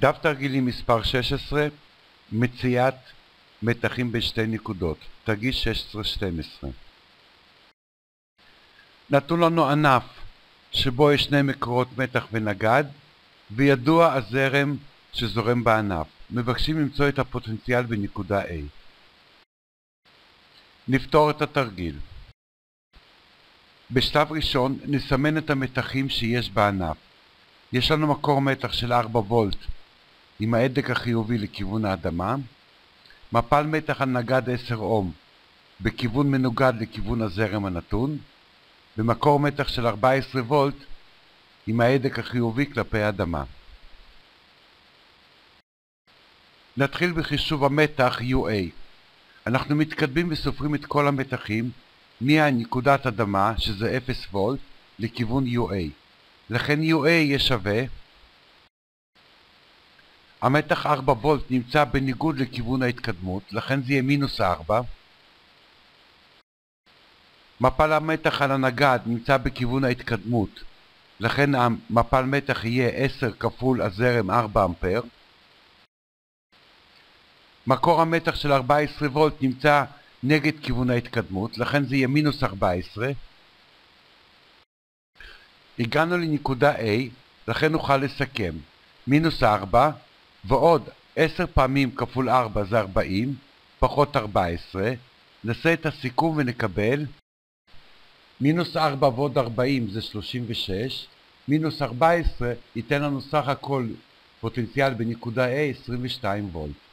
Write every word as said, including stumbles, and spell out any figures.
דף תרגילים מספר שש עשרה, מציאת מתחים בין שתי נקודות, תרגיל שש עשרה שתים עשרה. נתנו לנו ענף שבו יש שני מקורות מתח ונגד, וידוע הזרם שזורם בענף. מבקשים למצוא את הפוטנציאל בנקודה A. נפתור את התרגיל. בשלב ראשון נסמן את המתחים שיש בענף. יש לנו מקור מתח של ארבע וולט עם ההדק החיובי לכיוון האדמה, מפל מתח על נגד עשר אום בכיוון מנוגד לכיוון הזרם הנתון, ומקור מתח של ארבע עשרה וולט עם ההדק החיובי כלפי האדמה. נתחיל בחישוב המתח יו איי. אנחנו מתקדמים וסופרים את כל המתחים מהנקודת אדמה, שזה אפס וולט, לכיוון יו איי. לכן יו איי יהיה שווה, המתח ארבע וולט נמצא בניגוד לכיוון ההתקדמות, לכן זה יהיה מינוס ארבע. מפל המתח על הנגד נמצא בכיוון ההתקדמות, לכן המפל מתח יהיה עשר כפול הזרם ארבע אמפר. מקור המתח של ארבע עשרה וולט נמצא נגד כיוון ההתקדמות, לכן זה יהיה מינוס ארבע עשרה. הגענו לנקודה A, לכן נוכל לסכם. מינוס ארבע ועוד עשר פעמים כפול ארבע זה ארבעים, פחות ארבע עשרה. נעשה את הסיכום ונקבל מינוס ארבע ועוד ארבעים זה שלושים ושש, מינוס ארבע עשרה ייתן לנו סך הכל פוטנציאל בנקודה A עשרים ושתיים וולט.